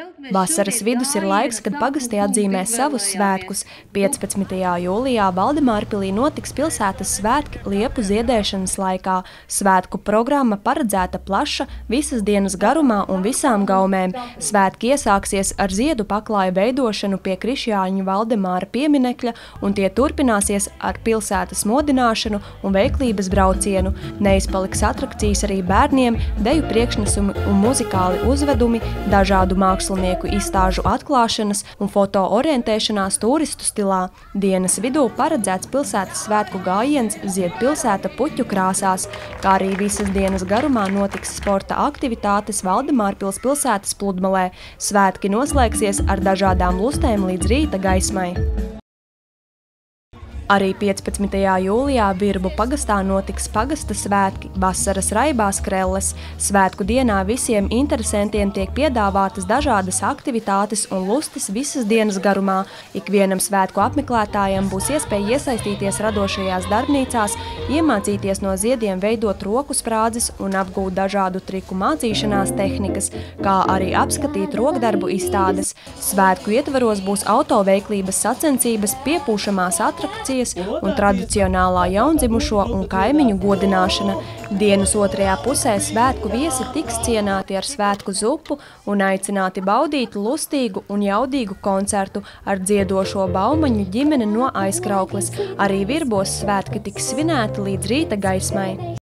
Vasaras vidus ir laiks, kad pagasti atzīmē savus svētkus. 15. jūlijā Valdemārpilī notiks pilsētas svētki liepu ziedēšanas laikā. Svētku programma paredzēta plaša, visas dienas garumā un visām gaumēm. Svētki iesāksies ar ziedu paklāju veidošanu pie Krišjāņu Valdemāra pieminekļa, un tie turpināsies ar pilsētas modināšanu un veiklības braucienu. Neizpaliks atrakcijas arī bērniem, deju priekšnesumi un muzikāli uzvedumi, dažādu mākslinieku izstāžu atklāšanas un foto orientēšanās turistu stilā. Dienas vidū paredzēts pilsētas svētku gājiens Zied pilsēta puķu krāsās, kā arī visas dienas garumā notiks sporta aktivitātes Valdemārpils pilsētas pludmalē. Svētki noslēgsies ar dažādām lustēm līdz rīta gaismai. Arī 15. jūlijā Virbu pagastā notiks pagasta svētki Vasaras raibās krelles. Svētku dienā visiem interesantiem tiek piedāvātas dažādas aktivitātes un lustes visas dienas garumā. Ikvienam svētku apmeklētājam būs iespēja iesaistīties radošajās darbnīcās, iemācīties no ziediem veidot roku sprādzes un apgūt dažādu triku mācīšanās tehnikas, kā arī apskatīt rokdarbu izstādes. Svētku ietvaros būs autoveiklības sacensības, piepūšamās atrakcijas un tradicionālā jaundzimušo un kaimiņu godināšana. Dienas otrajā pusē svētku viesi tiks cienāti ar svētku zupu un aicināti baudīt lustīgu un jaudīgu koncertu ar dziedošo Baumaņu ģimeni no Aizkraukles. Arī Virbos svētki tiks svinēti līdz rīta gaismai.